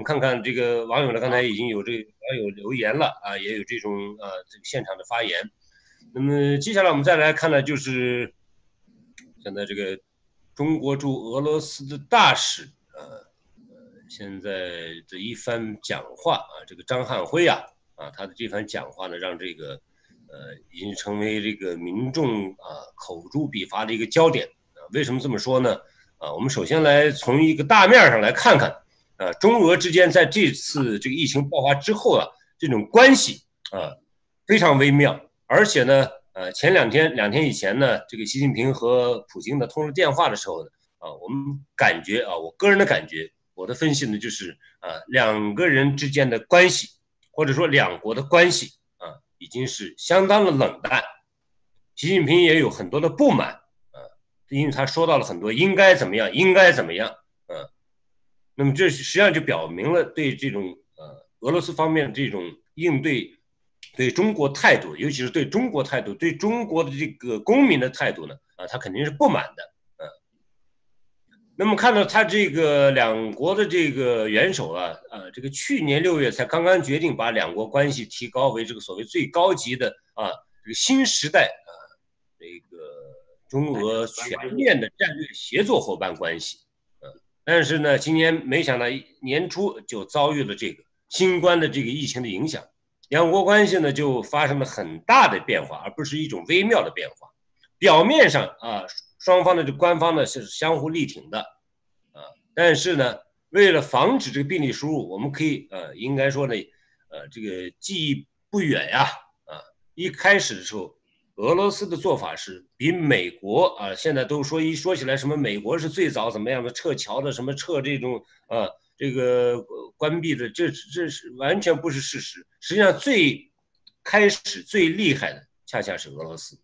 看看这个网友呢，刚才已经有这个网友留言了啊，也有这种这个现场的发言。那么接下来我们再来看呢，就是现在这个中国驻俄罗斯的大使现在的一番讲话啊，这个张汉辉他的这番讲话呢，让这个已经成为这个民众口诛笔伐的一个焦点为什么这么说呢？我们首先来从一个大面上来看看中俄之间在这次这个疫情爆发之后这种关系非常微妙，而且呢前两天以前呢，这个习近平和普京呢通了电话的时候呢我们感觉我个人的感觉。我的分析呢，就是两个人之间的关系，或者说两国的关系已经是相当的冷淡。习近平也有很多的不满因为他说到了很多应该怎么样，应该怎么样那么这实际上就表明了对这种俄罗斯方面这种应对中国态度，尤其是对中国态度，对中国的这个公民的态度呢他肯定是不满的。那么看到他这个两国的这个元首这个去年6月才刚刚决定把两国关系提高为这个所谓最高级的这个新时代这个中俄全面的战略协作伙伴关系但是呢，今年没想到年初就遭遇了这个新冠的这个疫情的影响，两国关系呢就发生了很大的变化，而不是一种微妙的变化。表面上双方的这官方呢是相互力挺的但是呢，为了防止这个病例输入，我们可以应该说呢这个记忆不远一开始的时候，俄罗斯的做法是比美国现在都说说起来什么美国是最早怎么样的撤侨的，什么撤这种这个关闭的，这是完全不是事实。实际上最开始最厉害的恰恰是俄罗斯。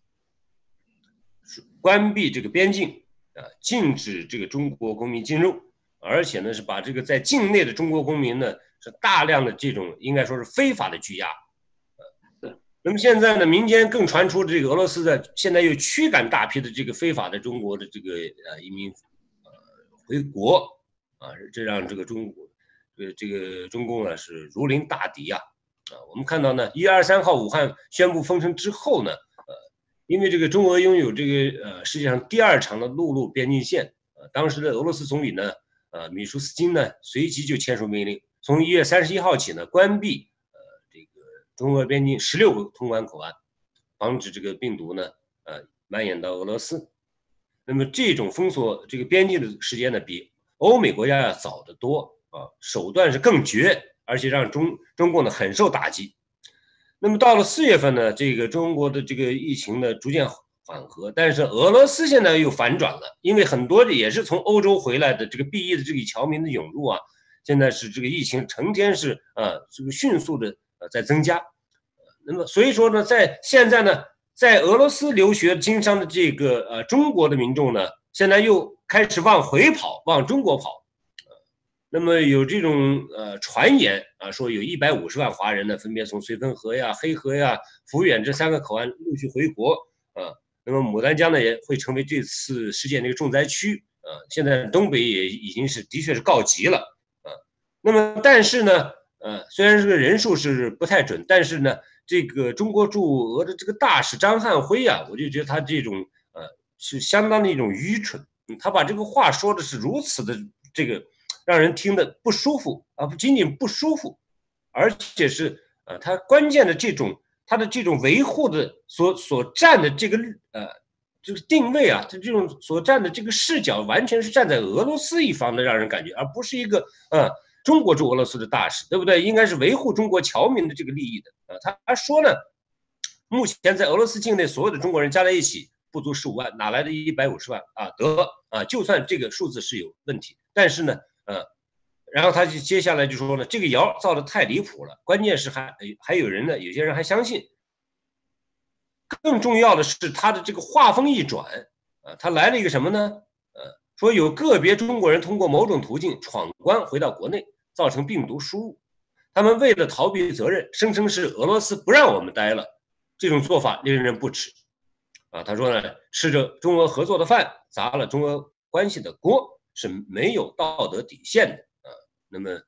关闭这个边境禁止这个中国公民进入，而且呢是把这个在境内的中国公民呢是大量的这种应该说是非法的拘押。那么现在呢，民间更传出这个俄罗斯的现在又驱赶大批的这个非法的中国的这个移民回国这让这个中共是如临大敌我们看到呢，1月23号武汉宣布封城之后呢因为这个中俄拥有这个世界上第2长的陆路边境线当时的俄罗斯总理呢米舒斯金呢随即就签署命令，从1月31号起呢关闭这个中俄边境16个通关口岸，防止这个病毒呢蔓延到俄罗斯。那么这种封锁这个边境的时间呢比欧美国家要早得多手段是更绝，而且让中共呢很受打击。那么到了4月份呢，这个中国的这个疫情呢逐渐缓和，但是俄罗斯现在又反转了，因为很多也是从欧洲回来的这个避疫的这个侨民的涌入现在是这个疫情成天是这个迅速的在增加。那么所以说呢，在现在呢，在俄罗斯留学经商的这个中国的民众呢，现在又开始往回跑，往中国跑。那么有这种传言说有150万华人呢，分别从绥芬河黑河抚远这3个口岸陆续回国那么牡丹江呢也会成为这次事件的一个重灾区现在东北也已经是的确是告急了那么但是呢虽然这个人数是不太准，但是呢这个中国驻俄的这个大使张汉辉我就觉得他这种是相当的一种愚蠢，他把这个话说的是如此的这个让人听得不舒服不仅仅不舒服，而且是他关键的他的这种维护的所占的这个这个定位他这种所占的这个视角完全是站在俄罗斯一方的，让人感觉而不是一个中国驻俄罗斯的大使，对不对？应该是维护中国侨民的这个利益的他说呢，目前在俄罗斯境内所有的中国人加在一起不足15万，哪来的150万就算这个数字是有问题，但是呢然后他就接下来就说呢，这个谣造的太离谱了，关键是还有人呢，有些人还相信。更重要的是他的这个话锋一转他来了一个什么呢说有个别中国人通过某种途径闯关回到国内，造成病毒输入，他们为了逃避责任，声称是俄罗斯不让我们待了，这种做法令人不齿他说呢，吃着中俄合作的饭，砸了中俄关系的锅，是没有道德底线的那么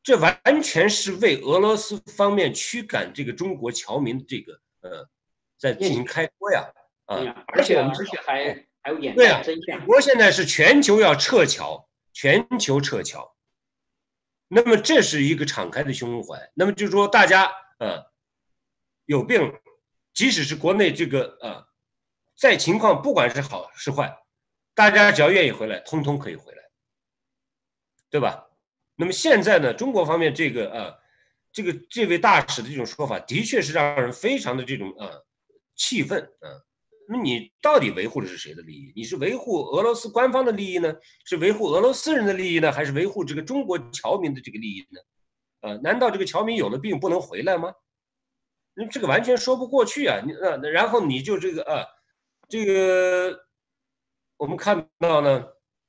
这完全是为俄罗斯方面驱赶这个中国侨民这个在进行开脱呀而且还有掩盖真相。 美国现在是全球要撤侨，全球撤侨，那么这是一个敞开的胸怀。那么就是说，大家有病，即使是国内这个在情况不管是好是坏，大家只要愿意回来，通通可以回来，对吧？那么现在呢，中国方面这位大使的这种说法，的确是让人非常的这种气愤那你到底维护的是谁的利益？你是维护俄罗斯官方的利益呢？是维护俄罗斯人的利益呢？还是维护这个中国侨民的这个利益呢？难道这个侨民有了病不能回来吗？那这个完全说不过去啊！然后你就这个我们看到呢，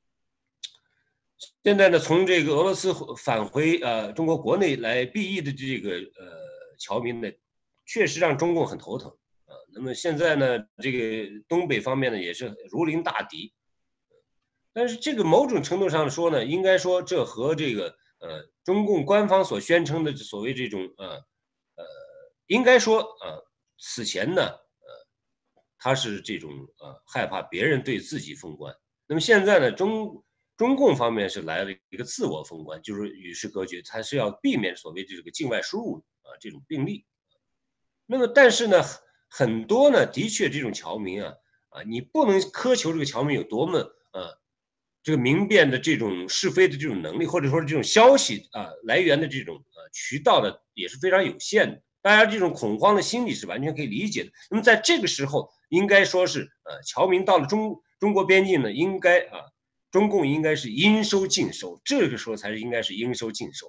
现在呢，从这个俄罗斯返回中国国内来避役的这个侨民呢，确实让中共很头疼。那么现在呢，这个东北方面呢也是如临大敌，但是这个某种程度上说呢，应该说这和这个中共官方所宣称的所谓这种应该说此前呢他是这种害怕别人对自己封关，那么现在呢中共方面是来了一个自我封关，就是与世隔绝，他是要避免所谓这个境外输入这种病例，那么但是呢。很多呢，的确这种侨民你不能苛求这个侨民有多么这个明辨的这种是非的这种能力，或者说这种消息来源的这种渠道的也是非常有限的。大家这种恐慌的心理是完全可以理解的。那么在这个时候，应该说是侨民到了中国边境呢，应该中共应该是应收尽收，这个时候才是应该是应收尽收。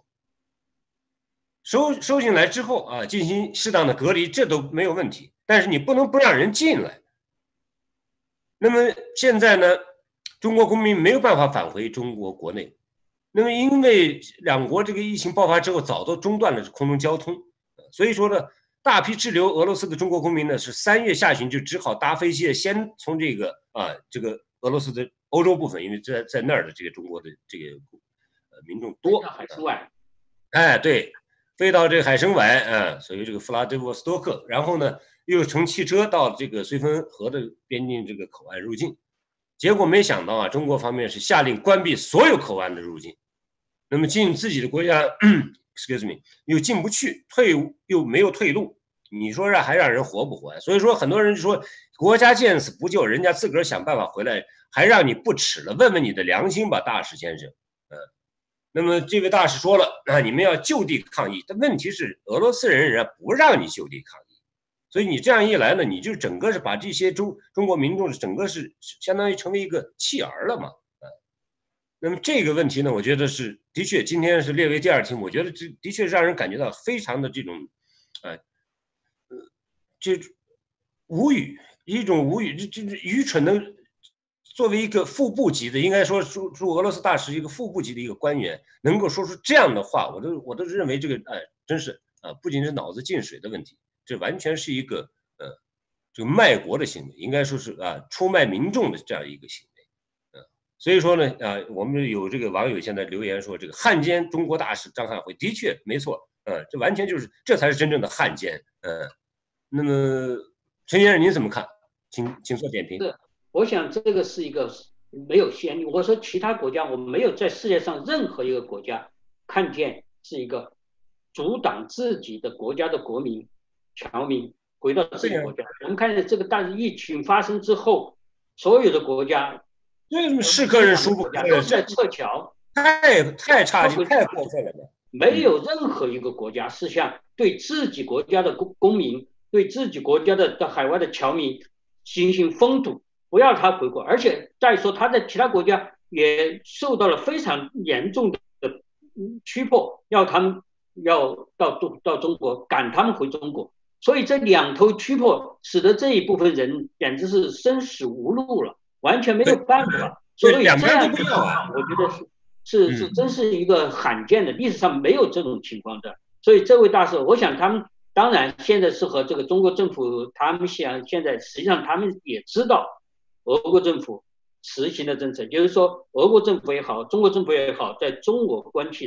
收进来之后进行适当的隔离，这都没有问题。但是你不能不让人进来。那么现在呢，中国公民没有办法返回中国国内。那么因为两国这个疫情爆发之后，早都中断了空中交通，所以说呢，大批滞留俄罗斯的中国公民呢，是3月下旬就只好搭飞机，先从这个俄罗斯的欧洲部分，因为在那儿的这个中国的这个民众多， 海参崴， 对。飞到这个海参崴所谓这个弗拉迪沃斯托克，然后呢又乘汽车到这个绥芬河的边境这个口岸入境，结果没想到中国方面是下令关闭所有口岸的入境，那么进自己的国家excuse me 又进不去，又没有退路，你说还让人活不活？所以说很多人就说国家见死不救，人家自个儿想办法回来，还让你不耻了？问问你的良心吧，大使先生。那么这位大使说了你们要就地抗议，但问题是俄罗斯人不让你就地抗议，所以你这样一来呢，你就整个是把这些中国民众整个是相当于成为一个弃儿了嘛那么这个问题呢，我觉得是的确今天是列为第2题，我觉得这的确让人感觉到非常的这种就无语，一种无语，这愚蠢的。作为一个副部级的，应该说驻俄罗斯大使一个副部级的一个官员，能够说出这样的话，我都认为这个真是不仅是脑子进水的问题，这完全是一个这个卖国的行为，应该说是出卖民众的这样一个行为所以说呢我们有这个网友现在留言说，这个汉奸中国大使张汉辉的确没错这完全就是这才是真正的汉奸那么陈先生您怎么看？请做点评。 我想这个是一个没有先例。我说其他国家，我没有在世界上任何一个国家看见是一个阻挡自己的国家的国民、侨民回到自己国家。我们看见这个大疫情发生之后，所有的国家， 为什么是个人输不开都是在撤侨， 太差劲，太过分了。 没有任何一个国家是像对自己国家的公民、对自己国家的海外的侨民进行封堵。不要他回国，而且再说他在其他国家也受到了非常严重的驱迫，要他们要到中国，赶他们回中国，所以这2头驱迫使得这一部分人简直是生死无路了，完全没有办法。所以这样的话，我觉得是真是一个罕见的，历史上没有这种情况的。所以这位大使，我想他们当然现在是和这个中国政府，他们现在实际上他们也知道。俄国政府实行的政策，就是说，俄国政府也好，中国政府也好，在中俄关系上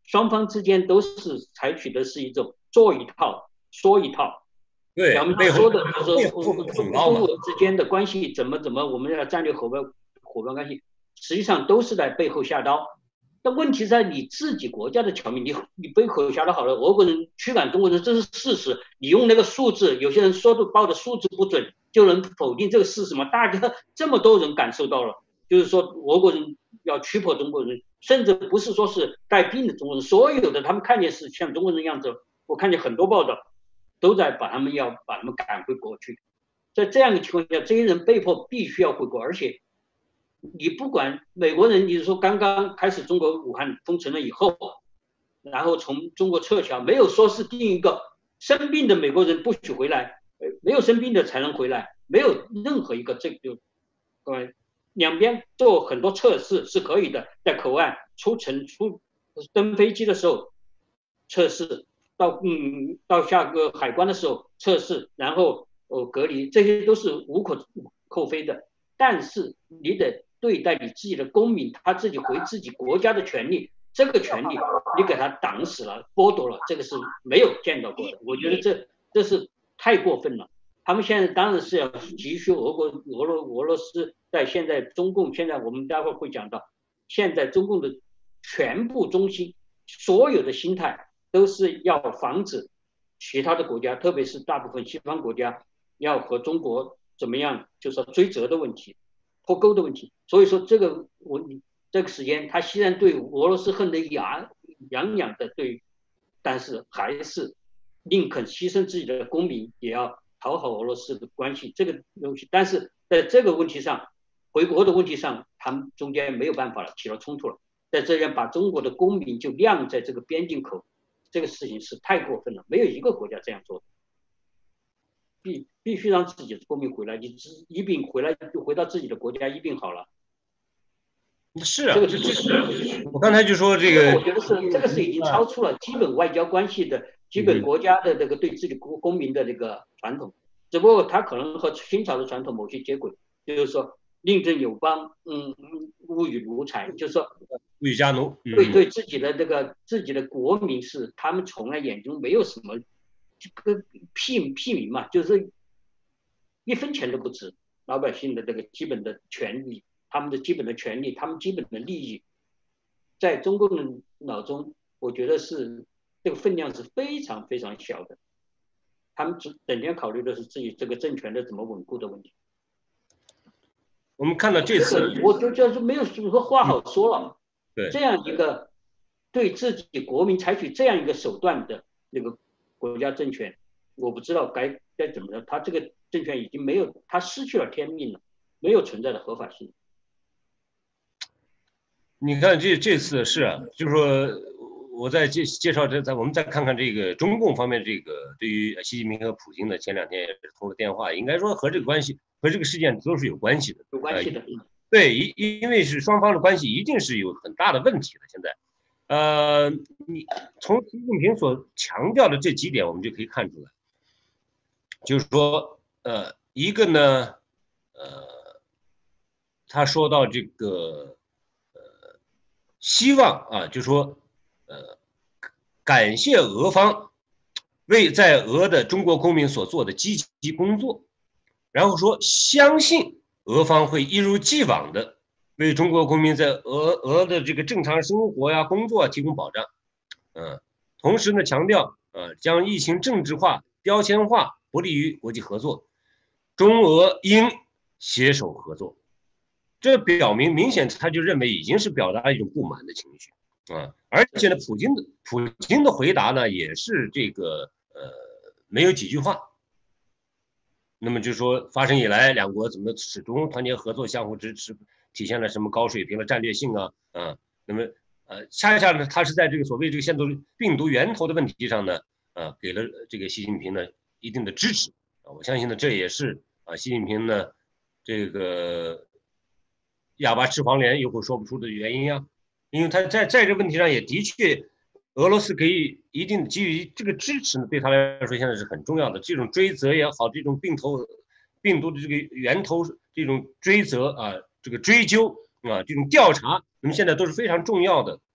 双方之间都是采取的是一种做一套说一套。 对， 表面上说的就是说中俄之间的关系怎么，我们要战略伙伴关系，实际上都是在背后下刀。但问题在你自己国家的侨民，你背后下刀好了，俄国人驱赶中国人，这是事实。你用那个数字，有些人说的报的数字不准，就能否定这个事实吗？大家这么多人感受到了，就是说俄国人要驱迫中国人，甚至不是说是带病的中国人，所有的他们看见是像中国人一样子，我看见很多报道都在把他们赶回国去。在这样的情况下，这些人被迫必须要回国，而且你不管美国人，你说刚刚开始中国武汉封城了以后，然后从中国撤侨，没有说是定一个生病的美国人不许回来，没有生病的才能回来，没有任何一个这个，两边做很多测试是可以的，在口岸登飞机的时候测试，到下个海关的时候测试，然后隔离，这些都是无可厚非的。但是你得对待你自己的公民，他自己回自己国家的权利，这个权利你给他挡死了、剥夺了，这个是没有见到过的。我觉得这是太过分了。他们现在当然是要急需俄罗斯在现在中共，现在我们待会儿会讲到，现在中共的全部中心所有的心态都是要防止其他的国家，特别是大部分西方国家要和中国怎么样，就是说追责的问题、脱钩的问题。所以说这个时间，他虽然对俄罗斯恨得痒痒的对，但是还是宁肯牺牲自己的公民，也要讨好俄罗斯的关系这个东西。但是在这个问题上，回国的问题上，他们中间没有办法了，起了冲突了。在这样把中国的公民就晾在这个边境口，这个事情是太过分了，没有一个国家这样做的。必须让自己的公民回来，你一病回来就回到自己的国家，一病好了。 是啊， 这个是我刚才就说这个， 我觉得这个是已经超出了基本外交关系的基本国家的这个对自己公民的这个传统，只不过它可能和清朝的传统某些接轨，就是说宁正友邦，勿以奴才，就是说勿以家奴， 对自己的国民是他们从来眼中没有什么这个屁民嘛，就是一分钱都不值，老百姓的这个基本的权利，他们的基本的权利，他们基本的利益，在中国人脑中，我觉得是这个分量是非常非常小的，他们整天考虑的是自己这个政权的怎么稳固的问题。 我们看到这次， 我就觉得没有什么话好说了。 对， 这样一个对自己国民采取这样一个手段的那个国家政权，我不知道该怎么着。他这个政权已经没有，他失去了天命了，没有存在的合法性。 你看这次是啊，就是说我在介绍我们再看看这个中共方面这个对于习近平和普京的前2天也是通了电话，应该说和这个关系和这个事件都是有关系的， 有关系的。 对，因为是双方的关系一定是有很大的问题的。现在，你从习近平所强调的这几点，我们就可以看出来，就是说，一个呢，他说到这个，希望啊，就说，感谢俄方为在俄的中国公民所做的积极工作，然后说相信俄方会一如既往的为中国公民在俄的这个正常生活呀、工作提供保障，同时呢强调，将疫情政治化、标签化，不利于国际合作，中俄应携手合作。这表明明显他就认为已经是表达一种不满的情绪啊，而且呢，普京的回答呢也是这个没有几句话。那么就说发生以来，两国怎么始终团结合作、相互支持，体现了什么高水平的战略性啊？那么恰恰呢，他是在这个所谓这个限制病毒源头的问题上呢，给了这个习近平呢一定的支持啊。我相信呢，这也是习近平呢这个哑巴吃黄连又会说不出的原因啊。因为他在这个问题上也的确，俄罗斯给予一定给予这个支持呢，对他来说现在是很重要的。这种追责也好，这种病毒的这个源头这种追责啊，这个追究啊，这种调查，那么现在都是非常重要的。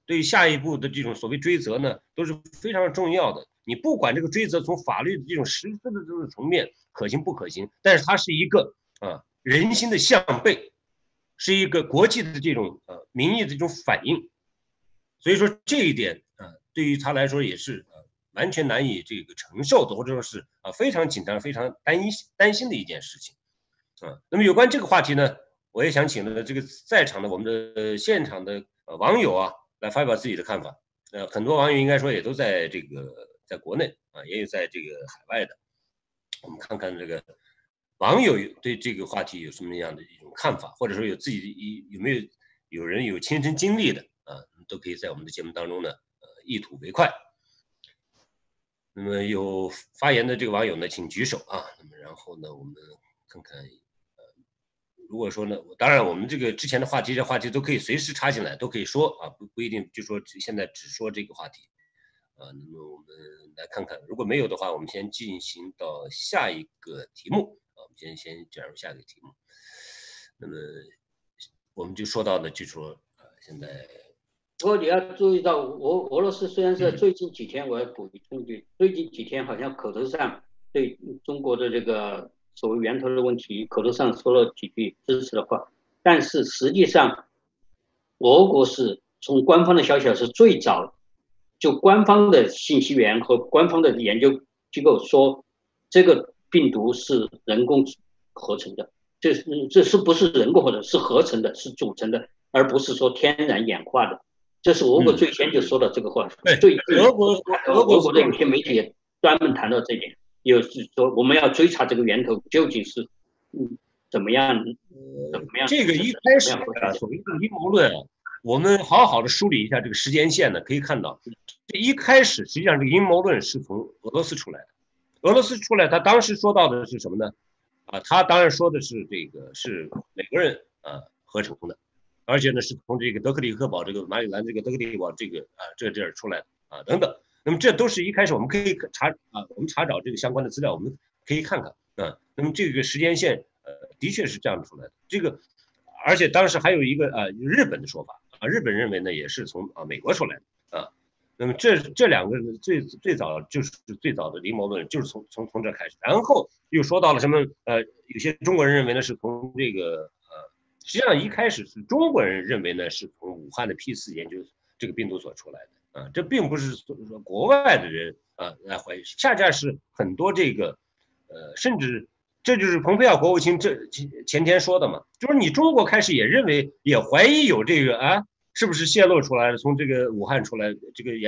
对下一步的这种所谓追责呢，都是非常重要的。你不管这个追责从法律的这种实质的这种层面可行不可行，但是它是一个人心的向背，是一个国际的这种民意的这种反应。所以说这一点对于他来说也是完全难以这个承受的，或者说是非常紧张、非常担心的一件事情。那么有关这个话题呢，我也想请了这个在场的我们的现场的网友来发表自己的看法。很多网友应该说也都在这个在国内也有在这个海外的。我们看看这个网友对这个话题有什么样的一种看法，或者说有自己有没有人有亲身经历的都可以在我们的节目当中呢一吐为快。那么有发言的这个网友呢，请举手那么然后呢，我们看看如果说呢，当然我们这个之前的话题，这话题都可以随时插进来，都可以说不一定就说现在只说这个话题那么我们来看看，如果没有的话，我们先进行到下一个题目我们先转入下一个题目。那么我们就说到呢，就说现在。 不过你要注意到，俄罗斯虽然是最近几天，我要补充一句，最近几天好像口头上对中国的这个所谓源头的问题，口头上说了几句支持的话，但是实际上，俄国是从官方的消息是最早，就官方的信息源和官方的研究机构说，这个病毒是人工合成的，这是不是人工合成，是合成的，是组成的，而不是说天然演化的。这是俄国最先就说到这个话，俄国的有些媒体也专门谈到这一点，就是说我们要追查这个源头究竟是怎么样。 这个一开始所谓的阴谋论我们好好的梳理一下这个时间线呢，可以看到，这一开始实际上这个阴谋论是从俄罗斯出来的。俄罗斯出来，他当时说到的是什么呢？他当然说的是这个是美国人合成的。而且呢，是从这个德克里克堡这个马里兰这个德克里克堡这个这儿出来的等等。那么这都是一开始我们可以我们查找这个相关的资料，我们可以看看那么这个时间线的确是这样出来的。这个而且当时还有一个日本的说法日本认为呢也是从美国出来的那么这两个最早就是最早的阴谋论就是从这开始，然后又说到了什么有些中国人认为呢是从这个实际上一开始是中国人认为呢是从武汉的 P4研究这个病毒所出来的这并不是说国外的人来怀疑，恰恰是很多这个甚至这就是蓬佩奥国务卿这前天说的嘛，就是你中国开始也认为也怀疑有这个是不是泄露出来的，从这个武汉出来这个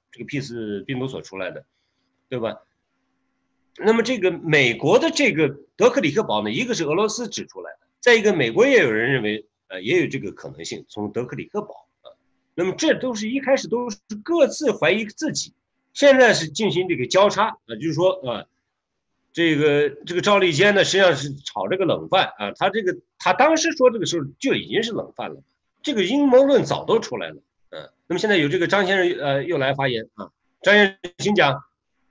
P4病毒所出来的，对吧？那么这个美国的这个德克里克堡呢，一个是俄罗斯指出来的。再一个，美国也有人认为，也有这个可能性，从德克里克堡那么这都是一开始都是各自怀疑自己，现在是进行这个交叉就是说这个赵立坚呢，实际上是炒这个冷饭他当时说这个时候就已经是冷饭了，这个阴谋论早都出来了那么现在有这个张先生又来发言张先生请讲。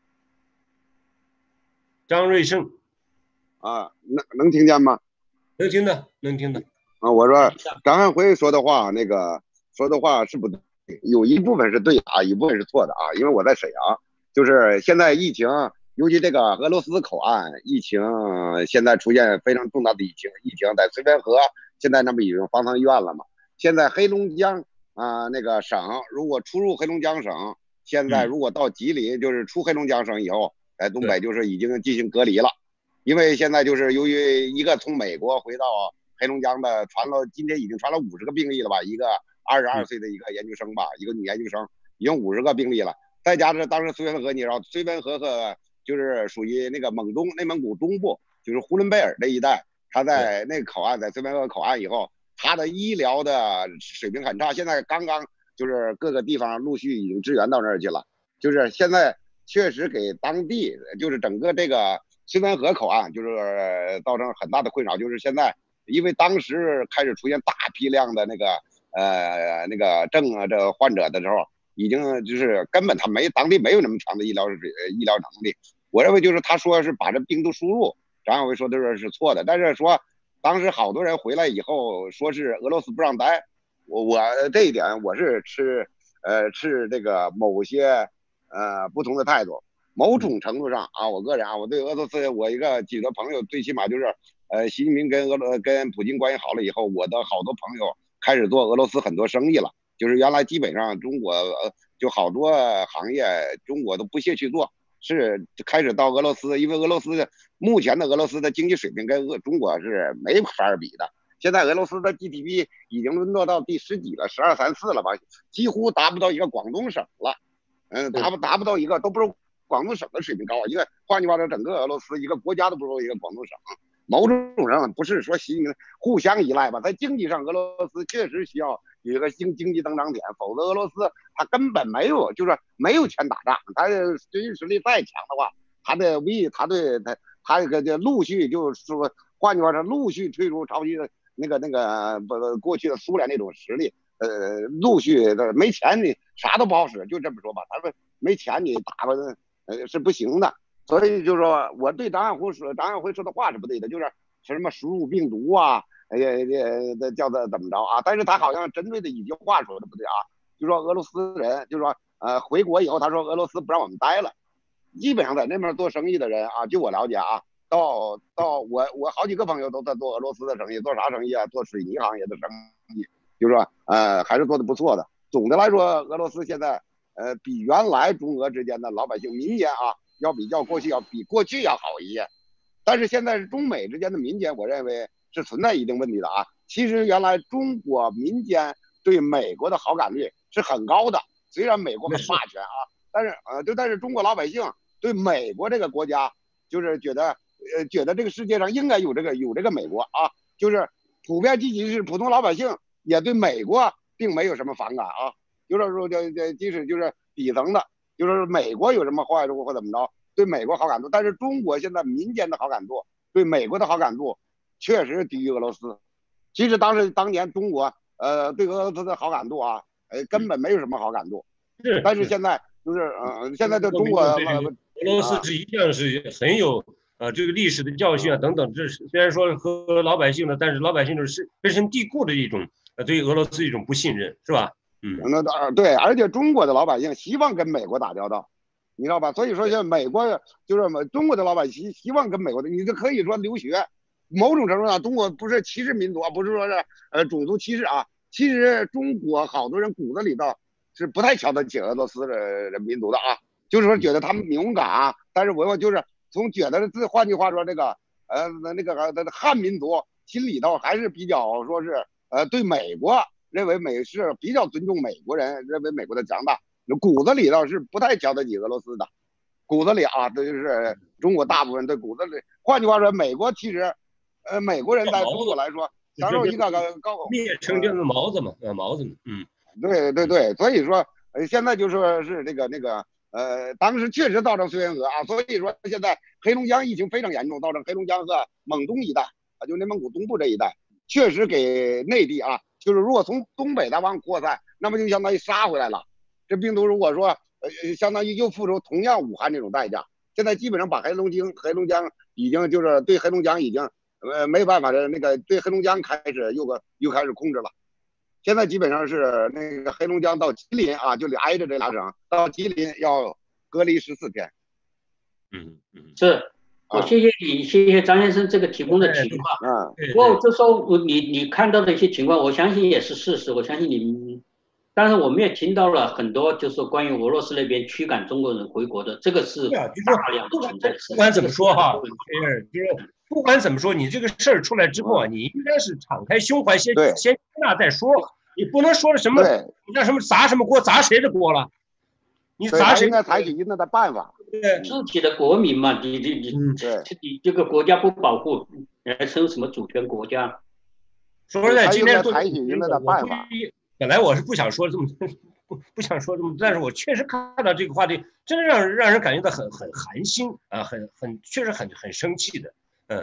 张瑞胜能听见吗？ 能听的我说张汉辉说的话，那个说的话是不对，有一部分是对一部分是错的因为我在沈阳，就是现在疫情，尤其这个俄罗斯口岸疫情，现在出现非常重大的疫情在绥芬河，现在那不已经方舱医院了嘛？现在黑龙江那个省，如果出入黑龙江省，现在如果到吉林，就是出黑龙江省以后，在东北就是已经进行隔离了。因为现在就是由于一个从美国回到黑龙江的今天已经传了50个病例了吧，一个22岁的一个研究生吧，一个女研究生，已经50个病例了。再加上当时绥芬河，你知道绥芬河和就是属于那个内蒙古东部，就是呼伦贝尔这一带，他在那个口岸，在绥芬河口岸以后，他的医疗的水平很差，现在刚刚就是各个地方陆续已经支援到那儿去了，就是现在确实给当地就是整个这个绥芬河口岸就是造成很大的困扰，就是现在因为当时开始出现大批量的那个这患者的时候，已经就是根本当地没有那么强的医疗能力。我认为就是他说是把这病毒输入，张晓伟说的是错的，但是说当时好多人回来以后说是俄罗斯不让待，我这一点我是持持这个某些不同的态度。某种程度上啊，我个人啊，我对俄罗斯我几个朋友，最起码就是习近平跟普京关系好了以后，我的好多朋友开始做俄罗斯很多生意了。就是原来基本上中国就好多行业中国都不屑去做，是开始到俄罗斯，因为目前的俄罗斯的经济水平跟中国是没法比的。现在俄罗斯的 GDP 已经沦落到第10几了，12、13、14了吧，几乎达不到一个广东省了。达不到一个，都不是广东省的水平高。换句话说，整个俄罗斯一个国家都不如一个广东省。某种上不是说互相依赖吧，在经济上俄罗斯确实需要有一个经济增长点，否则俄罗斯它根本没有，就是没有钱打仗。它的军事实力再强的话，它这个就陆续就是说，换句话说，陆续退出朝夕的过去的苏联那种实力。陆续的没钱你啥都不好使，就这么说吧。他们没钱你打吧，是不行的。所以就是说，我对张亚辉说的话是不对的，就是什么输入病毒啊，叫他怎么着啊？但是他好像针对的一句话说的不对啊，就说俄罗斯人，就说回国以后，他说俄罗斯不让我们待了。基本上在那边做生意的人啊，据我了解啊，到我好几个朋友都在做俄罗斯的生意，做啥生意啊？做水泥行业的生意。就是说，还是做的不错的。总的来说，俄罗斯现在，比原来中俄之间的老百姓民间啊，要比过去要好一些。但是现在是中美之间的民间，我认为是存在一定问题的啊。其实原来中国民间对美国的好感率是很高的，虽然美国很霸权啊，但是中国老百姓对美国这个国家，就是觉得这个世界上应该有这个美国啊，就是普遍即使是普通老百姓。也对美国并没有什么反感啊，就是说即使就是底层的，就是美国有什么坏处或怎么着，对美国好感度，但是中国现在民间的好感度，对美国的好感度确实低于俄罗斯。其实当年中国对俄罗斯的好感度啊，根本没有什么好感度。但是现在就是现在的中国俄罗斯是一向是很有这个历史的教训啊等等，这虽然说和老百姓的，但是老百姓就是根深蒂固的一种对于俄罗斯一种不信任，是吧？ 对，而且中国的老百姓希望跟美国打交道，你知道吧？所以说像美国就是中国的老百姓希望跟美国的，你就可以说留学。某种程度上，中国不是歧视民族啊，不是说是种族歧视啊。其实中国好多人骨子里头是不太瞧得起俄罗斯的民族的啊，就是说觉得他们勇敢啊。但是我就是觉得换句话说，这个汉民族心里头还是比较说是对美国认为是比较尊重美国人，认为美国的强大，骨子里头是不太瞧得起俄罗斯的。骨子里啊，这就是中国大部分对骨子里。换句话说，美国其实美国人在中国来说享受一个高灭成这个毛子嘛，毛子嘛， 对，所以说现在就说是当时确实造成绥远河啊，所以说现在黑龙江疫情非常严重，造成黑龙江和蒙东一带啊，就内蒙古东部这一带，确实给内地啊，就是如果从东北再往扩散，那么就相当于杀回来了。这病毒如果说相当于又付出同样武汉这种代价，现在基本上把黑龙江已经就是对黑龙江已经没有办法的对黑龙江开始又开始控制了。现在基本上是黑龙江到吉林啊，就挨着这俩省，到吉林要隔离14天。 是，我谢谢你，谢谢张先生这个提供的情况。不过就说你看到的一些情况，我相信也是事实。我相信你，当然我们也听到了很多，就是说关于俄罗斯那边驱赶中国人回国的，这个是大量的存在。 不管怎么说哈，就是不管怎么说，你这个事儿出来之后啊，你应该是敞开胸怀，先接纳再说。你不能说什么，你让什么砸什么锅，砸谁的锅了？你砸谁？ 应该采取一定的办法。 自己的国民嘛，你这个国家不保护，你还称什么主权国家？ 说实在，今天采取一定的办法。 本来我是不想说这么，不想说这么，但是我确实看到这个话题，真的让人感觉到很寒心啊，确实很生气的。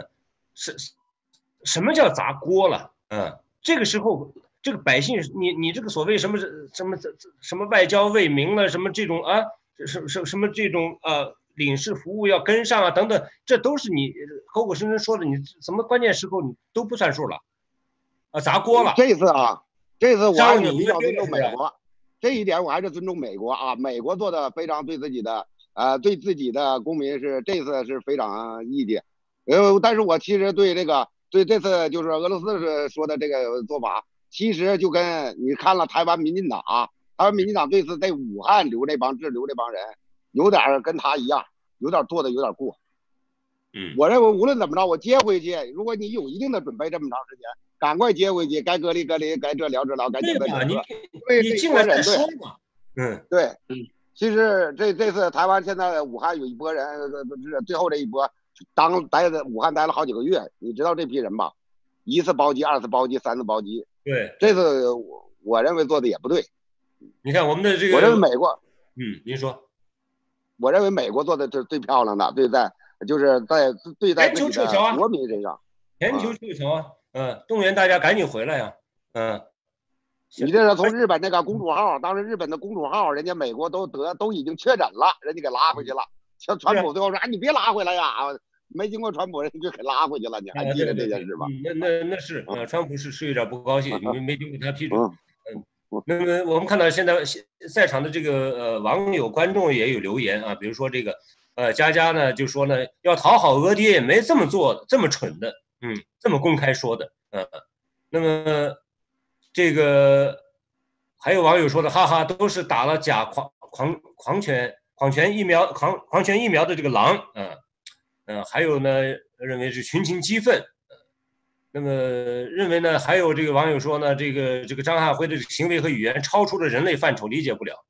什么叫砸锅了？这个时候。这个百姓，你这个所谓什么外交为民了，什么这种啊，什么这种领事服务要跟上啊等等，这都是你口口声声说的，你什么关键时候你都不算数了，砸锅了。 这次我还是比较尊重美国， 这一点我还是尊重美国啊，美国做的非常对自己的公民这次是非常义气。但是我其实对这次就是俄罗斯说的这个做法，其实就跟你看了台湾民进党这次在武汉留这帮人，有点跟他一样，做的有点过。我认为无论怎么着，我接回去，如果你有一定的准备，这么长时间，赶快接回去，该隔离隔离，该治疗治疗，该检测检测。 你进来再说嘛。 对，其实这次台湾现在武汉有一波人，最后这一波待在武汉待了好几个月，你知道这批人吧？一次包机，二次包机，三次包机。 对， 这次我认为做的也不对。 你看我们的这个， 我认为美国， 您说， 我认为美国做的是最漂亮的，就是在对待自己的国民身上， 全球撤侨啊，动员大家赶紧回来呀， 你这是从日本那个公主号，当时日本的公主号，人家美国都已经确诊了，人家给拉回去了。像川普最后说，你别拉回来呀，没经过川普，人家就给拉回去了。你还记得这件事吗？ 那是川普是有点不高兴，没经过他批准。那么我们看到现在在场的这个网友观众也有留言啊，比如说这个佳佳呢就说呢，要讨好俄爹也没这么做这么蠢的，这么公开说的，那么这个还有网友说的，哈哈，都是打了假狂犬疫苗的这个狼，还有呢认为是群情激愤，那么认为呢，还有这个网友说呢，这个张汉辉的行为和语言超出了人类范畴，理解不了，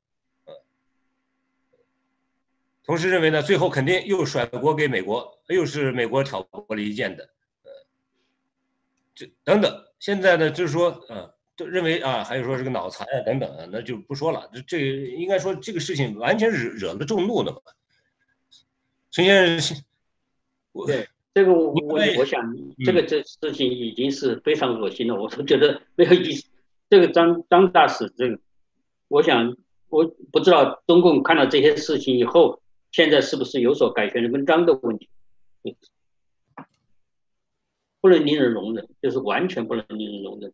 同时认为呢，最后肯定又甩锅给美国，又是美国挑拨离间的，这等等。现在呢，就是说，就认为啊，还有说这个脑残啊等等，那就不说了。这应该说这个事情完全惹了众怒的嘛。陈先生， 对这个我想，这事情已经是非常恶心了，我都觉得没有意思。这个张大使，我想我不知道中共看到这些事情以后，现在是不是有所改弦更张的问题？不能令人容忍，就是完全不能令人容忍。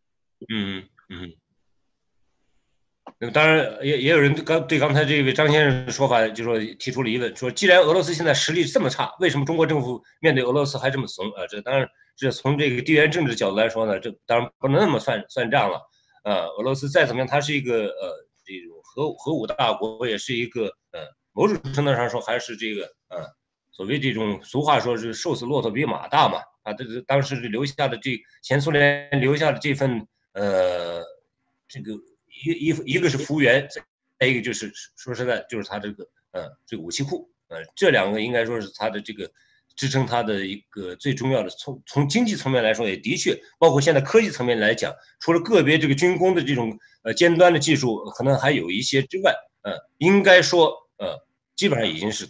那么当然也有人对刚才这位张先生的说法，就说提出了疑问，说既然俄罗斯现在实力这么差，为什么中国政府面对俄罗斯还这么怂啊？这当然这从这个地缘政治角度来说呢，这当然不能那么算账了。俄罗斯再怎么样，它是一个这种核武大国，也是一个某种程度上说还是这个所谓这种俗话说是瘦死骆驼比马大嘛。这个当时留下的前苏联留下的这份这个一个是幅员，再一个就是说实在就是他这个武器库，这两个应该说是他的这个支撑他的一个最重要的。从经济层面来说，也的确包括现在科技层面来讲，除了个别这个军工的这种尖端的技术可能还有一些之外，应该说基本上已经是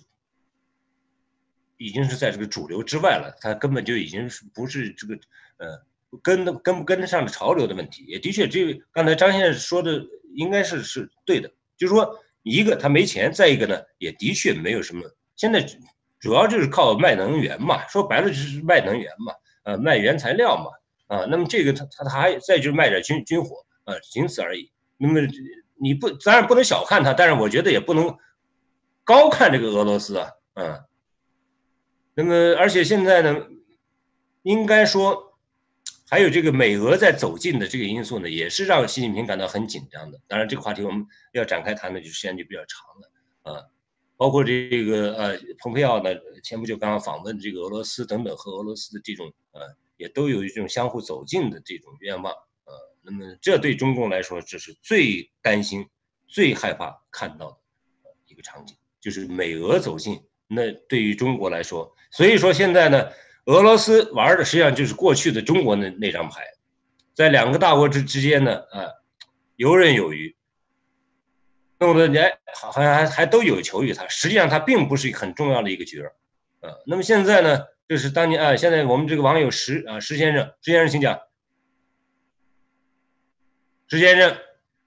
在这个主流之外了，它根本就已经不是这个跟不跟得上潮流的问题。也的确，这刚才张先生说的应该是对的，就是说一个他没钱，再一个呢也的确没有什么，现在主要就是靠卖能源嘛，说白了就是卖能源嘛，卖原材料嘛，那么这个他还再就是卖点军火仅此而已。那么你当然不能小看他，但是我觉得也不能高看这个俄罗斯那么而且现在呢，应该说还有这个美俄在走近的这个因素呢，也是让习近平感到很紧张的。当然这个话题我们要展开谈的就时间就比较长了包括这个蓬佩奥呢前不久刚刚访问这个俄罗斯等等，和俄罗斯的这种也都有一种相互走近的这种愿望那么这对中共来说，这是最担心最害怕看到的一个场景，就是美俄走近。那对于中国来说，所以说现在呢，俄罗斯玩的实际上就是过去的中国那张牌，在两个大国之间呢游刃有余，弄得人好像还都有求于他，实际上他并不是很重要的一个角那么现在呢，就是当年现在我们这个网友石先生请讲。石先生，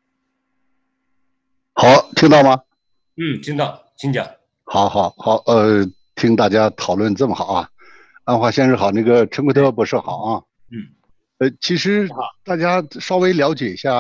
好，听到吗？ 听到，请讲。 好，听大家讨论这么好啊，安华先生好，那个陈奎特博士好啊。其实大家稍微了解一下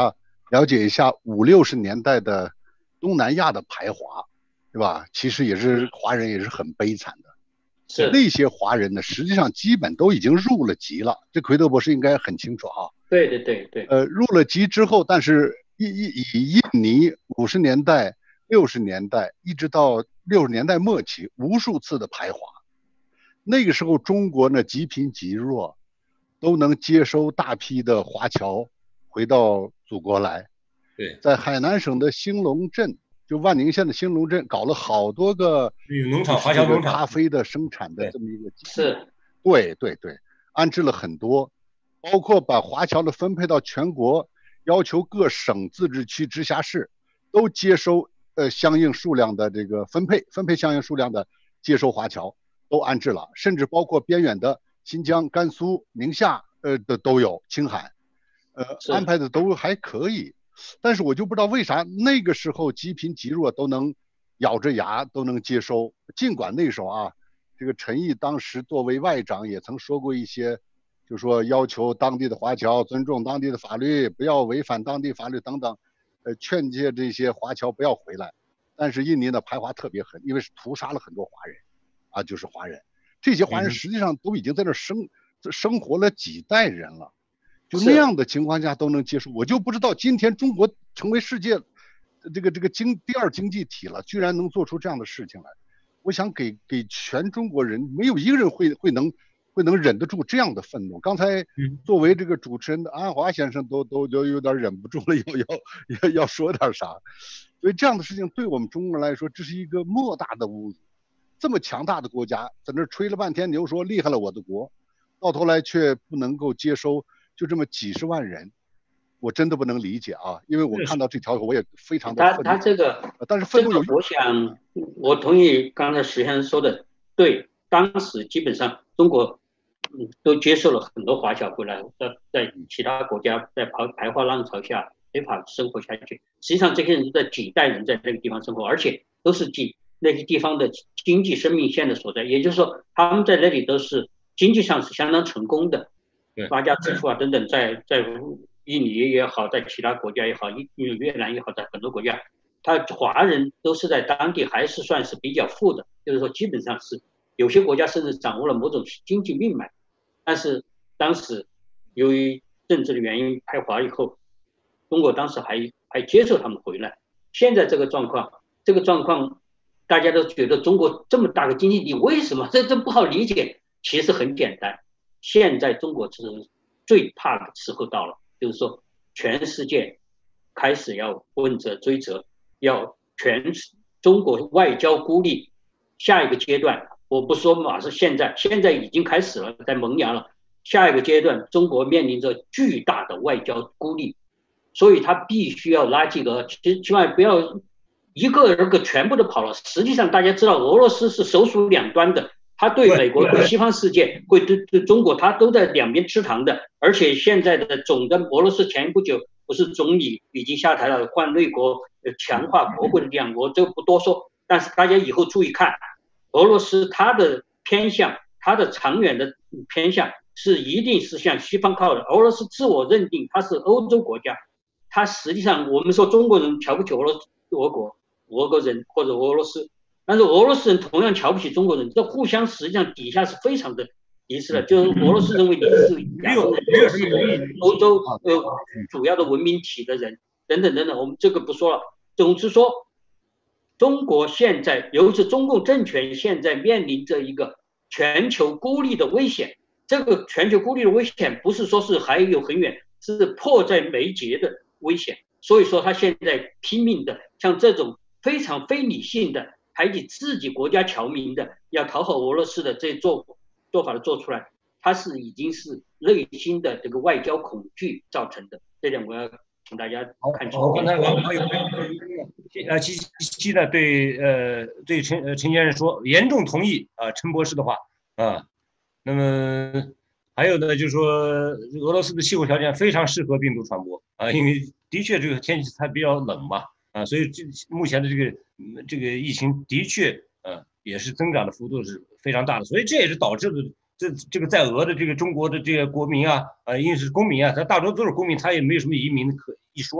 了解一下50、60年代的东南亚的排华，对吧？其实也是华人也是很悲惨的。 是那些华人呢，实际上基本都已经入了籍了，这奎特博士应该很清楚哈。 对对对对。 入了籍之后，但是以印尼50年代、60年代一直到60年代末期，无数次的排华。那个时候中国呢极贫极弱，都能接收大批的华侨回到祖国来。 对， 在海南省的兴隆镇，就万宁县的兴隆镇，搞了好多个农场、华侨农场， 咖啡的生产的这么一个基地。 是， 对对对，安置了很多，包括把华侨的分配到全国，要求各省、自治区、直辖市都接收相应数量的这个分配相应数量的接收华侨，都安置了，甚至包括边远的新疆、甘肃、宁夏的都有，青海安排的都还可以。但是我就不知道为啥那个时候极贫极弱都能咬着牙都能接收，尽管那时候啊，这个陈毅当时作为外长也曾说过一些，就说要求当地的华侨尊重当地的法律，不要违反当地法律等等，劝诫这些华侨不要回来。但是印尼的排华特别狠，因为是屠杀了很多华人，啊，就是华人，这些华人实际上都已经在这生活了几代人了。就那样的情况下都能接受，我就不知道今天中国成为世界这个第二经济体了，居然能做出这样的事情来。我想给全中国人，没有一个人会能忍得住这样的愤怒。刚才作为这个主持人的安华先生都有点忍不住了，要说点啥。所以这样的事情对我们中国人来说，这是一个莫大的侮辱。这么强大的国家在那吹了半天牛，说厉害了我的国，到头来却不能够接收。就这么几十万人，我真的不能理解啊！因为我看到这条我也非常的愤怒。 他这个， 但是愤怒有， 我想我同意刚才石先生说的，对，当时基本上中国都接受了很多华侨回来，在其他国家在排华浪潮下没法生活下去。实际上这些人在几代人在那个地方生活，而且都是那些地方的经济生命线的所在，也就是说他们在那里都是经济上是相当成功的。发家致富啊等等，在印尼也好，在其他国家也好，越南也好，在很多国家，他华人都是在当地还是算是比较富的，就是说基本上是有些国家甚至掌握了某种经济命脉。但是当时由于政治的原因排华以后，中国当时还接受他们回来。现在这个状况大家都觉得中国这么大的经济体，为什么这不好理解？其实很简单。现在中国是最怕的时候到了，就是说全世界开始要问责追责，要中国外交孤立下一个阶段，我不说马上现在已经开始了，在萌芽了。下一个阶段中国面临着巨大的外交孤立，所以他必须要拉几个，起码不要一个全部都跑了。实际上大家知道俄罗斯是首鼠两端的，他对美国、对西方世界、会对中国，他都在两边吃糖的。而且现在的总的俄罗斯前不久不是总理已经下台了，换内阁，强化国会的力量，我就不多说。但是大家以后注意看，俄罗斯它的偏向，它的长远的偏向是一定是向西方靠的。俄罗斯自我认定它是欧洲国家，它实际上我们说中国人瞧不起俄国人或者俄罗斯。但是俄罗斯人同样瞧不起中国人，这互相实际上底下是非常的敌视的。就是俄罗斯认为你是亚洲人，欧洲主要的文明体的人，等等等等，我们这个不说了。总之说，中国现在，尤其是中共政权现在面临着一个全球孤立的危险。这个全球孤立的危险不是说是还有很远，是迫在眉睫的危险。所以说他现在拼命的像这种非常非理性的排挤自己国家侨民的，要讨好俄罗斯的这做法的做出来，它是已经是内心的这个外交恐惧造成的。这点我要请大家看清楚。 刚才网友七呢对陈先生说，严重同意陈博士的话啊。那么还有呢，就是说俄罗斯的气候条件非常适合病毒传播啊，因为的确这个天气它比较冷嘛啊，所以目前的这个疫情的确也是增长的幅度是非常大的，所以这也是导致的这个在俄的这个中国的这个国民啊因为是公民啊，他大多都是公民，他也没有什么移民可一说嘛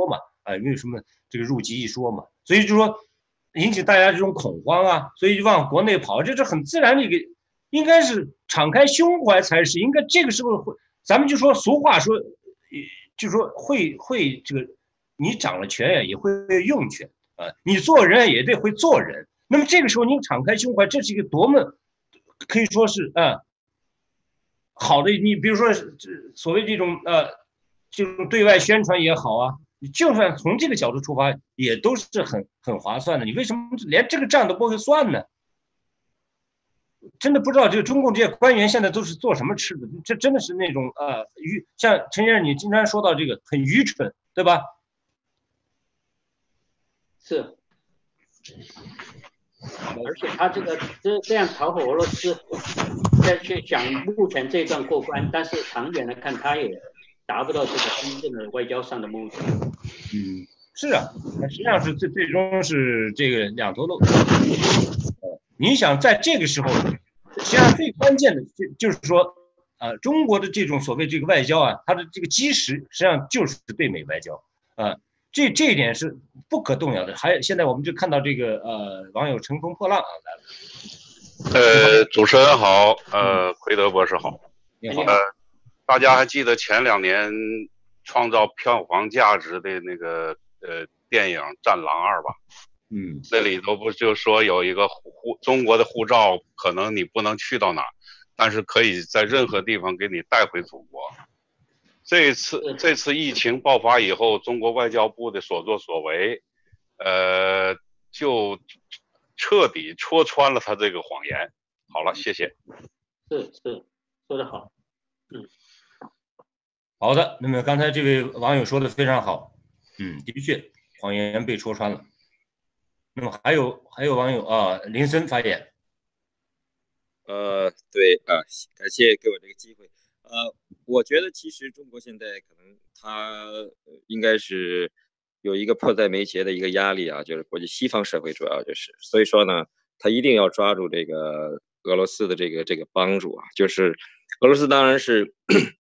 啊，没有什么这个入籍一说嘛，所以就说引起大家这种恐慌啊，所以就往国内跑，这是很自然的一个，应该是敞开胸怀才是，应该这个时候会，咱们就说俗话说，就说会这个，你掌了权也会用权啊，你做人也得会做人，那么这个时候你敞开胸怀，这是一个多么可以说是好的，你比如说所谓这种这种对外宣传也好啊，你就算从这个角度出发，也都是很划算的。你为什么连这个账都不会算呢？真的不知道这个中共这些官员现在都是做什么吃的？这真的是那种像陈先生你经常说到这个很愚蠢，对吧？ 是。而且他这样讨好俄罗斯，再去想目前这一段过关，但是长远来看，他也达不到这个真正的外交上的目的。 是啊，实际上是最终是这个两头漏。你想在这个时候，实际上最关键的就是说，中国的这种所谓这个外交啊，它的这个基石实际上就是对美外交啊。这一点是不可动摇的。还有现在我们就看到这个网友乘风破浪来了。主持人好，奎德博士好。 你好。 大家还记得前2年创造票房价值的那个电影《战狼2》吧？那里头不就说有一个中国的护照，可能你不能去到哪，但是可以在任何地方给你带回祖国。这次疫情爆发以后，中国外交部的所作所为，就彻底戳穿了他这个谎言。好了，谢谢。 是，说得好。 好的，那么刚才这位网友说的非常好，的确谎言被戳穿了。那么还有网友林森发言。 对感谢给我这个机会。我觉得其实中国现在可能它应该是有一个迫在眉睫的一个压力啊，就是国际西方社会主要就是，所以说呢，他一定要抓住这个俄罗斯的这个帮助啊，就是俄罗斯当然是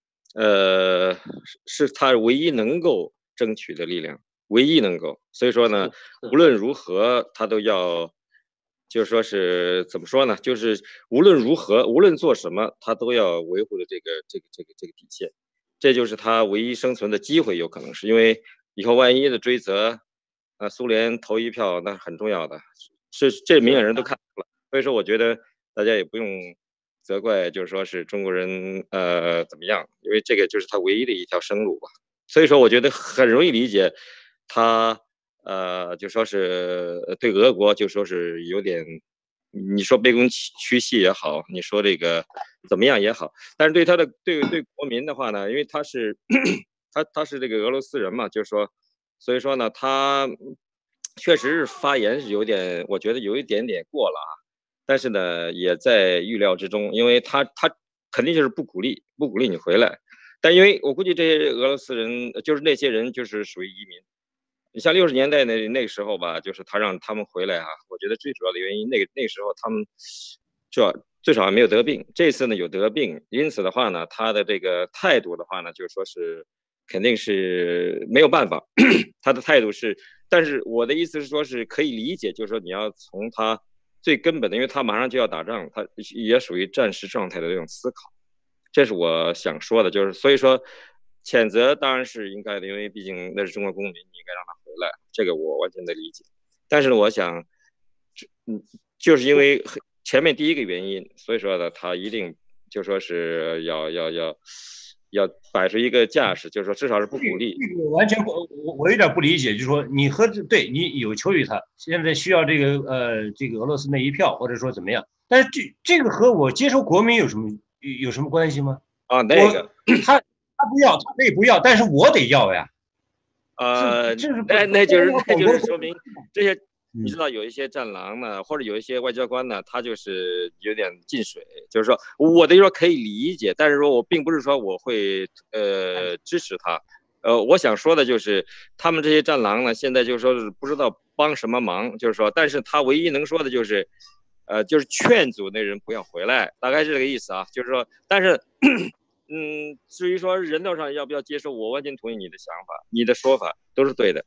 是他唯一能够争取的力量，唯一能够，所以说呢，无论如何他都要。就是说是怎么说呢？就是无论如何，无论做什么，他都要维护的这个底线，这就是他唯一生存的机会，有可能是因为以后万一的追责，苏联投一票那很重要的，是这明眼人都看到了，所以说我觉得大家也不用责怪，就是说是中国人怎么样，因为这个就是他唯一的一条生路吧，所以说我觉得很容易理解他。就说是对俄国就说是有点，你说卑躬屈膝也好，你说这个怎么样也好，但是对他的对国民的话呢，因为他是他是这个俄罗斯人嘛，就是说，所以说呢，他确实是发言是有点，我觉得有一点点过了啊，但是呢也在预料之中，因为他肯定就是不鼓励你回来，但因为我估计这些俄罗斯人就是那些人就是属于移民。你像60年代那个时候吧，就是他让他们回来啊，我觉得最主要的原因，那个时候他们最少还没有得病，这次呢有得病，因此的话呢，他的这个态度的话呢，就是说是肯定是没有办法，他的态度是，但是我的意思是说是可以理解，就是说你要从他最根本的，因为他马上就要打仗，他也属于战时状态的这种思考，这是我想说的，就是所以说。谴责当然是应该的，因为毕竟那是中国公民，你应该让他回来，这个我完全的理解。但是呢，我想，就是因为前面第一个原因，所以说呢，他一定就说是要摆出一个架势，就是说至少是不鼓励。 完全不，我有点不理解，就是说你对你有求于他，现在需要这个俄罗斯那一票，或者说怎么样？但是这个和我接受国民有什么关系吗？ 啊，那个他不要，他也不要，但是我得要呀。 那就是说明这些，你知道有一些战狼呢，或者有一些外交官呢，他就是有点进水，就是说我的说可以理解，但是说我并不是说我会支持他。我想说的就是他们这些战狼呢，现在就是说是不知道帮什么忙，就是说，但是他唯一能说的就是就是劝阻那人不要回来，大概是这个意思啊，就是说，但是。至于说人道上要不要接受，我完全同意你的想法，你的说法都是对的。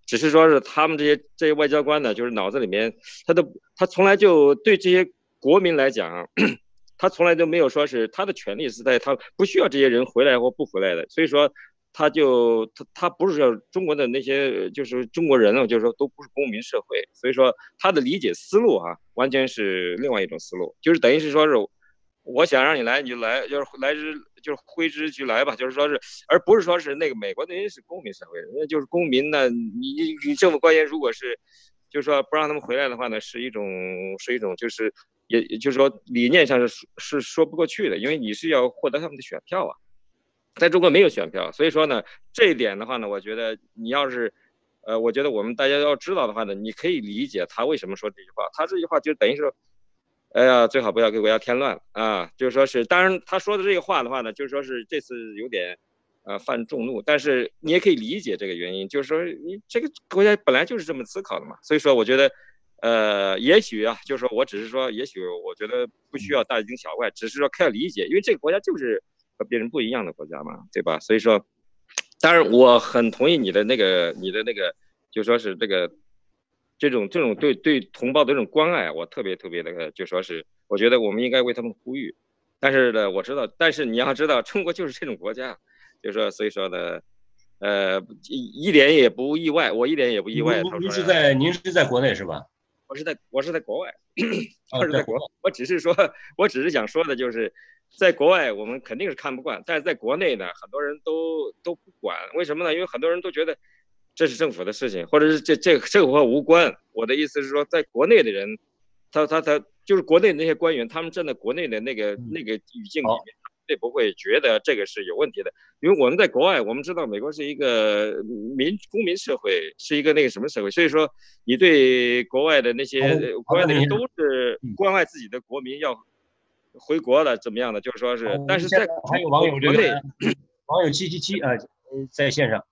只是说是他们这些外交官呢，就是脑子里面他从来就对这些国民来讲啊，他从来都没有说是他的权利是在他不需要这些人回来或不回来的，所以说他不是说中国的那些就是中国人呢，就是说都不是公民社会，所以说他的理解思路啊，完全是另外一种思路，就是等于是说是我想让你来你就来，就是来之就是挥之即来吧，就是说是，而不是说是那个美国那人是公民社会，人家就是公民呢，你政府官员如果是就是说不让他们回来的话呢，是一种就是也就是说理念上是说不过去的，因为你是要获得他们的选票啊。在中国没有选票，所以说呢，这一点的话呢，我觉得你要是，我觉得我们大家要知道的话呢，你可以理解他为什么说这句话。他这句话就等于说，哎呀，最好不要给国家添乱啊，就是说是，当然他说的这个话的话呢，就是说是这次有点，犯众怒，但是你也可以理解这个原因，就是说你这个国家本来就是这么思考的嘛，所以说我觉得，也许啊，就是说我只是说，也许我觉得不需要大惊小怪，只是说可以理解，因为这个国家就是和别人不一样的国家嘛，对吧？所以说，当然我很同意你的那个，就说是这种对同胞的这种关爱，我特别的，就说是我觉得我们应该为他们呼吁。但是呢，我知道，但是你要知道，中国就是这种国家，就说所以说呢，一点也不意外，我一点也不意外。 您是在国内是吧？ 我是在国外，我是在国外。我只是想说的就是。在国外我们肯定是看不惯，但是在国内呢，很多人都不管，为什么呢？因为很多人都觉得这是政府的事情，或者是这和我无关。我的意思是说，在国内的人，他就是国内的那些官员，他们站在国内的那个语境里面，对不会觉得这个是有问题的。因为我们在国外，我们知道美国是一个公民社会，是一个那个什么社会，所以说你对国外的那些国外的人都是关爱自己的国民要回国了怎么样的？就是说是，但是在还有网友这个网友777啊，在线上，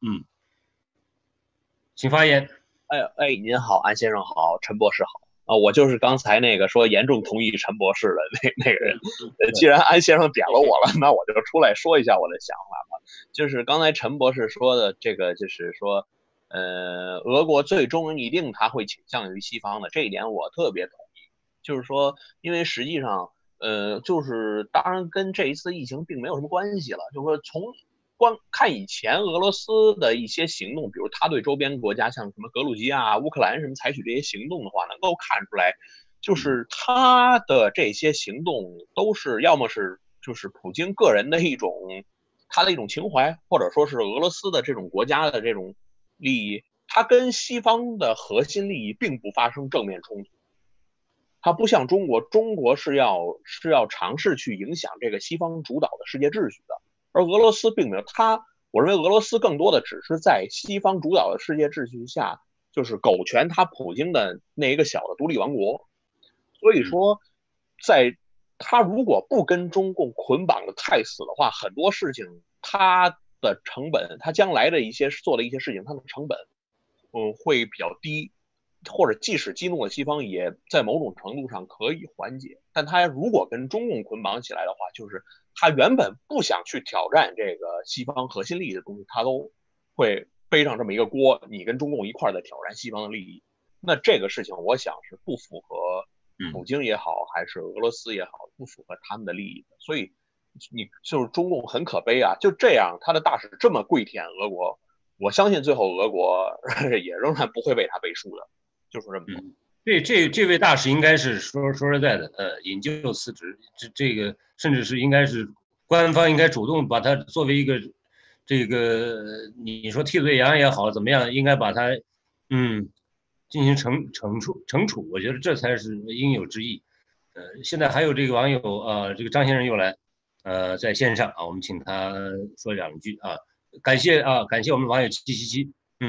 请发言。 您好，安先生好，陈博士好啊，我就是刚才那个说严重同意陈博士的那个人。既然安先生点了我了，那我就出来说一下我的想法吧。就是刚才陈博士说的这个，就是说，俄国最终一定他会倾向于西方的，这一点我特别同意。就是说，因为实际上。就是当然跟这一次疫情并没有什么关系了，就是说从看以前俄罗斯的一些行动，比如他对周边国家像什么格鲁吉亚、乌克兰什么采取这些行动的话，能够看出来，就是他的这些行动都是要么是就是普京个人的一种他的一种情怀，或者说是俄罗斯的这种国家的这种利益，他跟西方的核心利益并不发生正面冲突。它不像中国，中国是要尝试去影响这个西方主导的世界秩序的，而俄罗斯并没有。我认为俄罗斯更多的只是在西方主导的世界秩序下，就是苟全他普京的那一个小的独立王国。所以说，在他如果不跟中共捆绑的太死的话，很多事情他的成本，他将来的做的一些事情，他的成本，会比较低。或者即使激怒了西方，也在某种程度上可以缓解。但他如果跟中共捆绑起来的话，就是他原本不想去挑战这个西方核心利益的东西，他都会背上这么一个锅，你跟中共一块的挑战西方的利益。那这个事情我想是不符合普京也好，还是俄罗斯也好，不符合他们的利益的。所以就是中共很可悲啊，就这样他的大使这么跪舔俄国，我相信最后俄国也仍然不会为他背书的。就是这么这位大使应该是说实在的，引咎辞职，这个甚至是应该是官方应该主动把他作为一个这个你说替罪羊也好怎么样，应该把他进行惩处，我觉得这才是应有之义。现在还有这个网友这个张先生又来在线上啊，我们请他说两句啊，感谢我们网友777，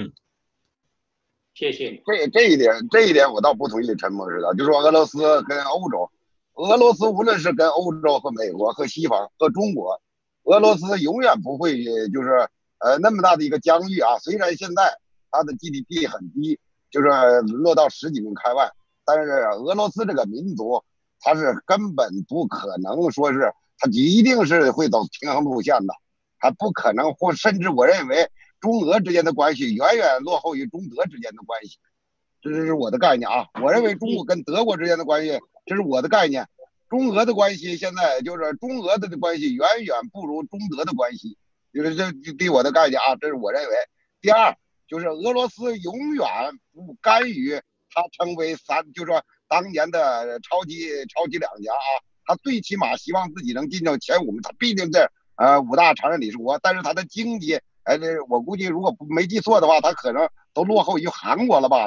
谢谢。 这一点我倒不同意陈博士的，就说俄罗斯跟欧洲，俄罗斯无论是跟欧洲和美国和西方和中国，俄罗斯永远不会就是那么大的一个疆域啊。虽然现在它的 GDP 很低，就是落到10几名开外，但是俄罗斯这个民族，它是根本不可能说是它一定是会走平衡路线的，它不可能，或甚至我认为中俄之间的关系远远落后于中德之间的关系，这是我的概念啊。我认为中国跟德国之间的关系，这是我的概念。中俄的关系现在就是中俄的关系远远不如中德的关系，就是这对我的概念啊，这是我认为。第二就是俄罗斯永远不甘于他成为就是说当年的超级两强啊，他最起码希望自己能进到前5，他毕竟是5大常任理事国，但是他的经济我估计如果没记错的话，他可能都落后于韩国了吧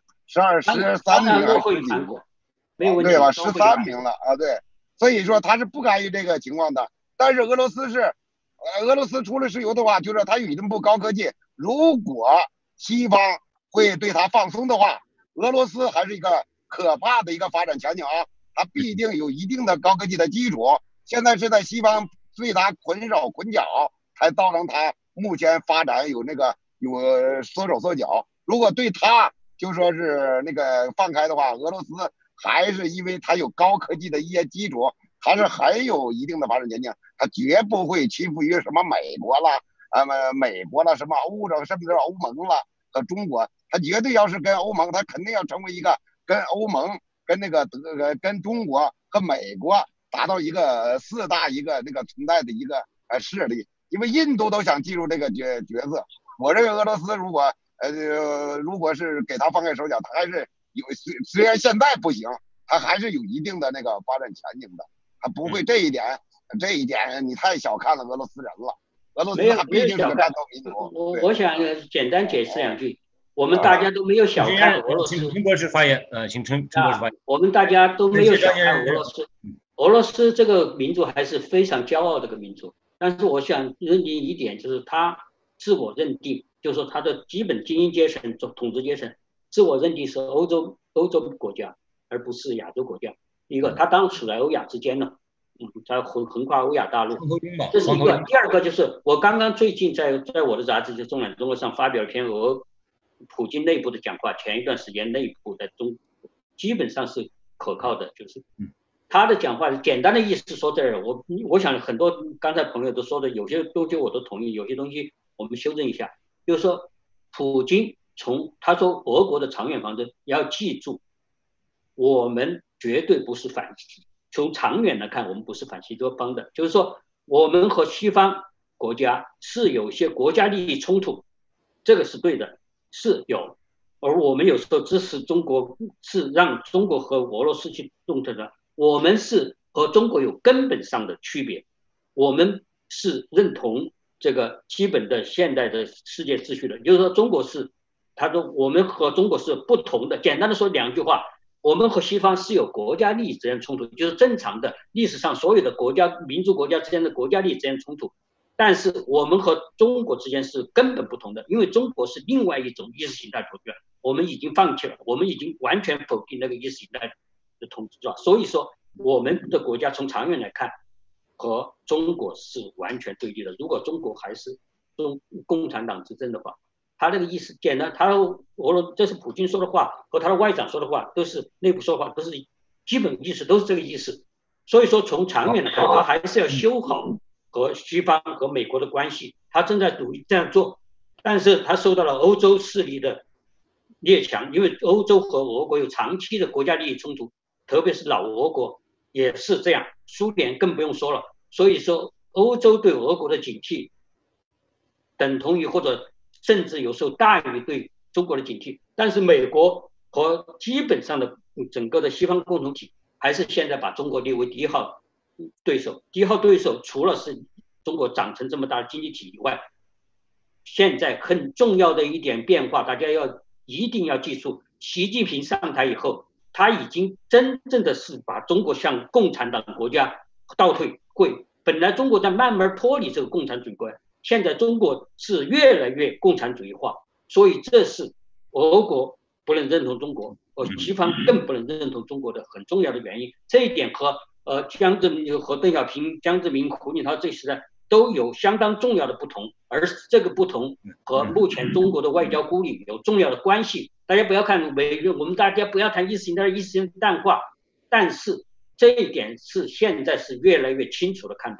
，13名落后于韩国，没有问题， 对吧？13名了啊，对，所以说他是不甘于这个情况的。但是俄罗斯除了石油的话，就是他有一步高科技，如果西方会对他放松的话，俄罗斯还是一个可怕的一个发展前景啊，它必定有一定的高科技的基础，现在是在西方对它捆手捆脚，才造成它目前发展有缩手缩脚。如果对它就说是放开的话，俄罗斯还是因为它有高科技的一些基础，它是很有一定的发展前景，它绝不会屈服于什么美国了，什么欧洲，甚至欧盟了和中国，它绝对要是跟欧盟，它肯定要成为一个跟欧盟、跟中国和美国达到一个4大一个存在的一个势力，因为印度都想进入这个角色。我认为俄罗斯如果是给他放开手脚，他还是虽然现在不行，他还是有一定的发展前景的，他不会这一点你太小看了俄罗斯人了。俄罗斯他毕竟是个战斗民族。 我想简单解释2句，我们大家都没有小看俄罗斯。 请陈博士发言，请陈博士发言。 我们大家都没有小看俄罗斯。俄罗斯这个民族还是非常骄傲的一个民族，但是我想认定一点，就是他自我认定，就是说他的基本精英阶层、统治阶层自我认定是欧洲国家，而不是亚洲国家。一个，他当处在欧亚之间呢，在横跨欧亚大陆，这是一个。第二个就是我刚刚最近在我的杂志就《中南中国》上发表一篇普京内部的讲话，前一段时间内部的基本上是可靠的，就是他的讲话简单的意思说这儿，我想很多刚才朋友都说的有些东西我都同意，有些东西我们修正一下，就是说普京他说俄国的长远方针要记住，我们绝对不是反西，从长远来看我们不是反西方的，就是说我们和西方国家是有些国家利益冲突，这个是对的，是有，而我们有时候支持中国是让中国和俄罗斯去动这个，我们是和中国有根本上的区别，我们是认同这个基本的现代的世界秩序的，就是说他说我们和中国是不同的，简单的说2句话，我们和西方是有国家利益之间冲突，就是正常的历史上所有的民族国家之间的国家利益之间冲突，但是我们和中国之间是根本不同的，因为中国是另外一种意识形态国家，我们已经放弃了，我们已经完全否定那个意识形态的统治了，所以说我们的国家从长远来看和中国是完全对立的。如果中国还是共产党执政的话，他那个意思简单，这是普京说的话和他的外长说的话都是内部说话，都是基本意思都是这个意思。所以说从长远来看，他还是要修好和西方和美国的关系，他正在努力这样做，但是他受到了欧洲势力的列强，因为欧洲和俄国有长期的国家利益冲突，特别是老俄国也是这样，苏联更不用说了。所以说欧洲对俄国的警惕等同于或者甚至有时候大于对中国的警惕，但是美国和基本上的整个的西方共同体还是现在把中国列为第一号对手。第一号对手除了是中国长成这么大的经济体以外，现在很重要的一点变化，大家一定要记住，习近平上台以后，他已经真正的是把中国向共产党国家倒退。本来中国在慢慢脱离这个共产主义国家，现在中国是越来越共产主义化，所以这是俄国不能认同中国，西方更不能认同中国的很重要的原因。这一点和江泽民和邓小平、江泽民、胡锦涛这时代都有相当重要的不同，而这个不同和目前中国的外交孤立有重要的关系。大家不要看我们大家不要谈意识形态淡化，但是这一点是现在是越来越清楚的看到了。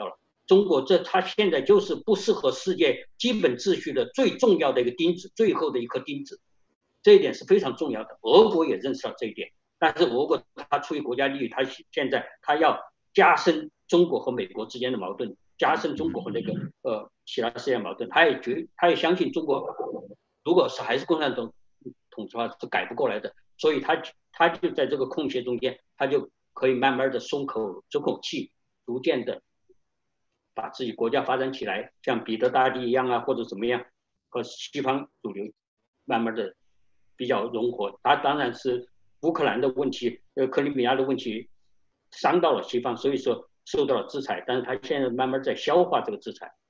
中国它现在就是不适合世界基本秩序的最重要的一个钉子，最后的一颗钉子，这一点是非常重要的。俄国也认识到这一点，但是俄国它出于国家利益，它现在它要加深中国和美国之间的矛盾，加深中国和那个其他世界矛盾。他也相信中国如果是还是共产党统治的话是改不过来的，所以他就在这个空隙中间，他就可以慢慢的松口气，逐渐的把自己国家发展起来，像彼得大帝一样啊，或者怎么样，和西方主流慢慢的比较融合。他当然是乌克兰的问题，克里米亚的问题伤到了西方，所以说受到了制裁，但是他现在慢慢在消化这个制裁。